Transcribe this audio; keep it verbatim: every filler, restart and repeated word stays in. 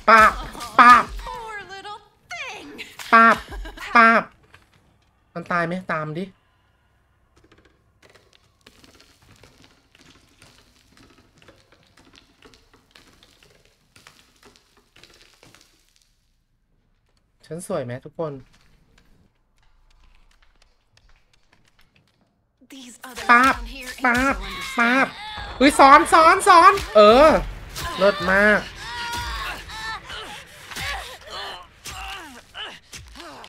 ปาบปาบปาบปาบมันตายไหมตามดิฉันสวยไหมทุกคนปาบปาบปาบอุ้ยซ้อนซ้อนซ้อนเออเลิศมาก